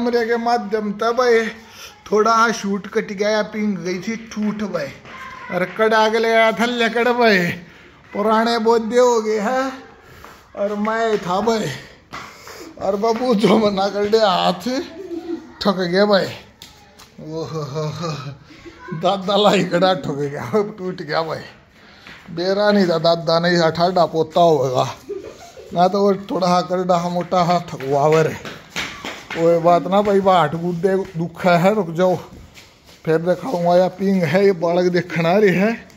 कैमरे के माध्यम तब थोड़ा शूट कट गया, पिंग गई थी टूट भाई, और कड़ा के ले आया थल्ले कड़ भाई, पुराने बोधे हो गए हैं। और मैं था भाई, और बाबू जो मना कर दे हाथ ठक गया भाई, ओह दादा लाई कड़ा ठुक गया, टूट गया भाई। बेरा नहीं था दादा नहीं था, ठाडा पोता होगा ना, तो वो थोड़ा करडा मोटा हाथ थकवावर है। वो बात ना भाई, बाट गुद्दे दुख है, रुक जाओ फिर दिखाऊंगा। या पिंग है, ये बालक देखना रही है।